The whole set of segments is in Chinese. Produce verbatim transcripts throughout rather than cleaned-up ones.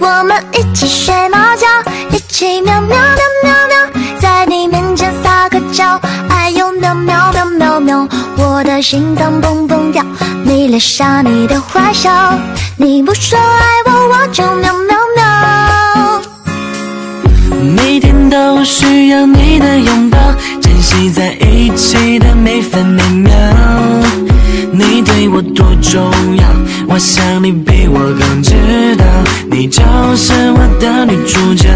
我们一起睡猫觉，一起喵喵喵喵喵，在你面前撒个娇，哎呦喵喵喵喵喵，我的心脏蹦蹦跳，你留下你的坏笑，你不说爱我，我就喵喵喵。 每天都需要你的拥抱，珍惜在一起的每分每秒。你对我多重要，我想你比我更知道，你就是我的女主角。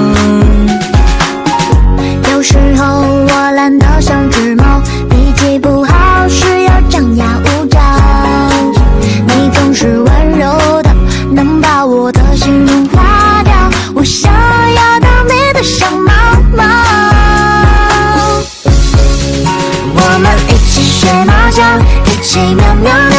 有时候我懒得像只猫，脾气不好时要张牙舞爪，你总是温柔的，能把我的心融化掉，我想要当你的小猫猫。我们一起睡猫觉，一起喵喵喵